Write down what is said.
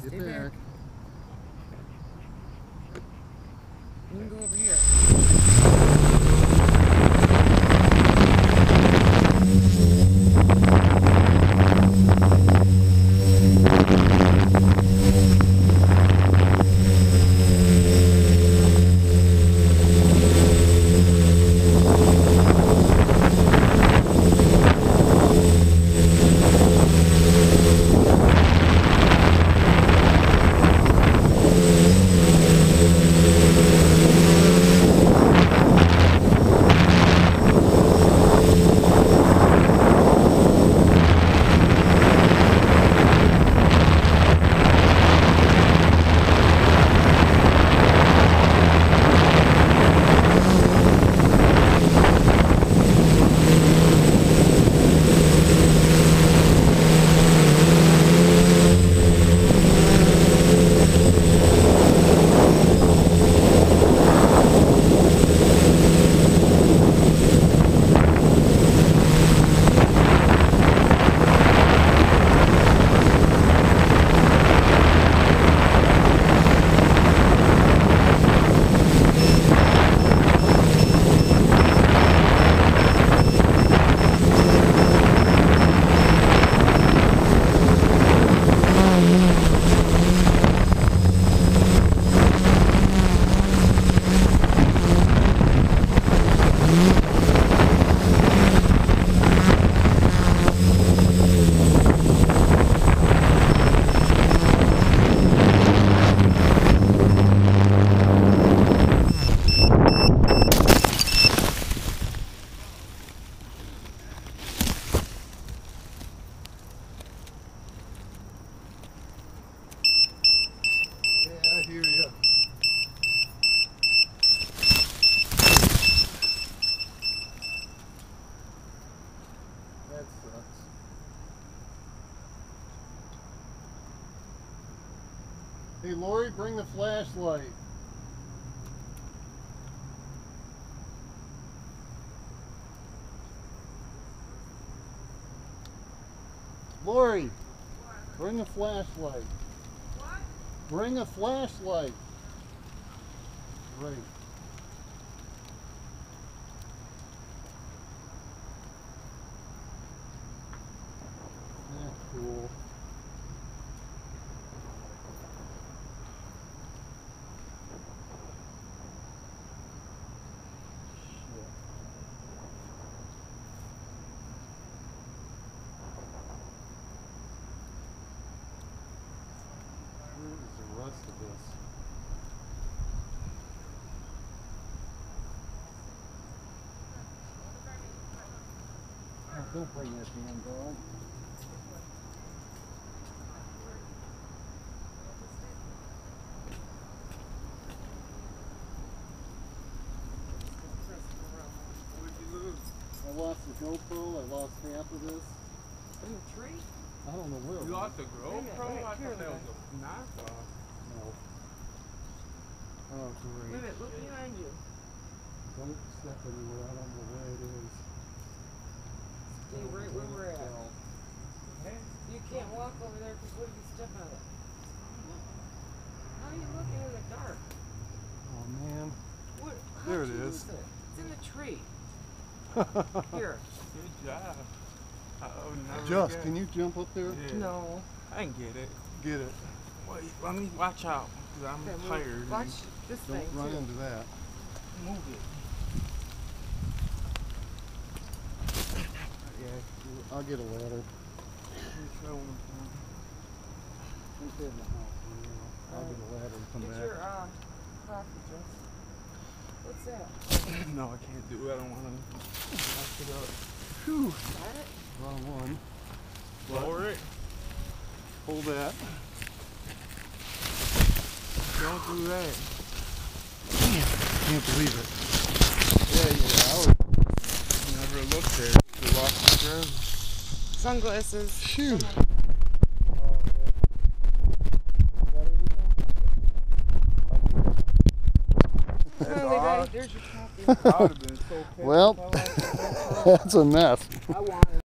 Get back. You can go over here. Hey Lori, bring the flashlight. Lori, bring a flashlight. What? Bring a flashlight. Right. That's cool. Of this. Oh, don't bring that damn dog. What did you lose? I lost the GoPro. I lost half of this. In the tree? I don't know where. You lost the Wait GoPro? a minute, I thought here, that was a knockoff. No. Oh, Wait a great. minute, look behind you. Don't step anywhere. I don't know where it is. Stay right where we're at. Hey. You can't walk over there because what if you step on it? How are you looking in the dark? Oh man. What? There How'd it you is. lose it? It's in the tree. Here. Good job. I would never Just, get can you jump up there? Yeah. No. I can get it. Get it. Wait, let me watch out because I'm Okay, tired. Watch this Don't thing run too. into that. Move it. Yeah. I'll get a ladder. Show them. Don't get in the house. I'll get a ladder and come Get back. your coffee, Jess. What's that? No, I can't do it. I don't want to mess it up. Whew. Got it? Wrong one. Lower it. Hold that. Don't do that. Can't believe it. Yeah. I was never looked at it. You lost the forever. Sunglasses. Shoot. Finally, guys, there's your coffee. I would have been so pissed. Well, if I lost the GoPro. that's a mess. I want